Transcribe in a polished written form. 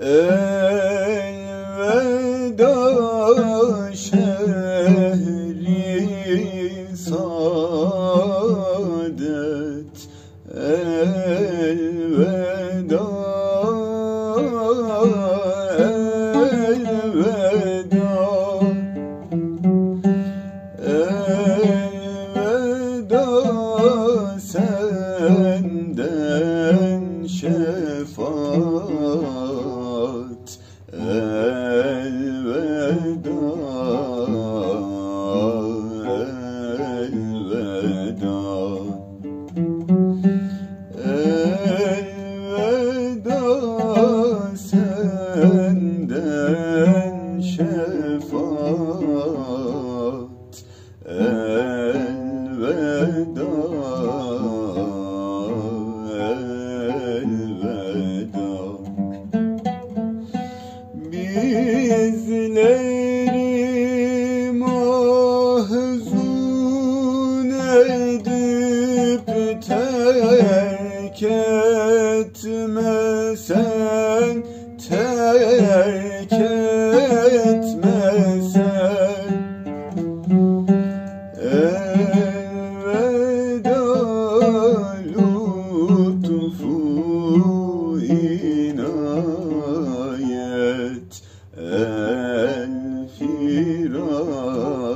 Elveda şehri saadet, elveda, elveda, elveda senden şefaat, elveda, elveda, elveda senden şefaat, elveda, elveda. Bizleri mahzun edip terk etmesen, terk etmesen, elveda lütfu inayet, el firar.